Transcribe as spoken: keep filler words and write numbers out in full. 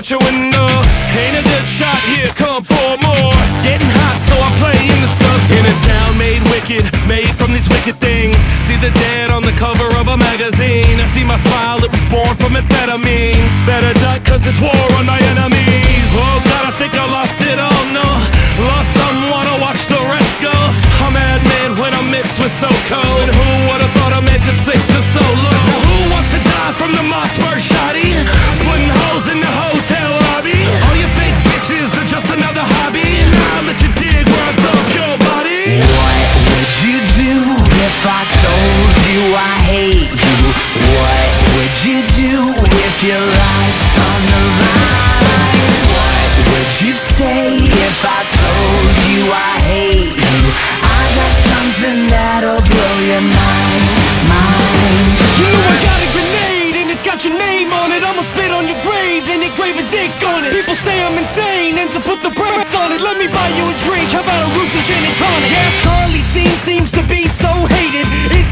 at your window. Ain't a good shot here, come for more. Getting hot, so I play in the stuff. In a town made wicked, made from these wicked things. See the dead on the cover of a magazine. See my smile, it was born from amphetamines. Better duck, cause it's war on my enemies. Oh God, I think I lost it, oh no. Lost someone, I watch the rest go. I'm madman when I'm mixed with so cold. Who would've thought a man could sink to so low? Now who wants to die from the Mossberg shotty? Putting holes in the hotel lobby. All you fake bitches are just another hobby. Now I'll let you dig where I dump your body. What would you do if I told you I hate you? What would you do if your life's on the line? What would you say if I told you I hate you? I got something that'll blow your mind, mind. You know I got a grenade and it's got your name on it. I'ma spit on your grave and engrave a dick on it. People say I'm insane and to put the brakes on it, let me buy you a drink, how about a roof and gin and tonic? Yeah, Charlie Sheen seems to be so hated.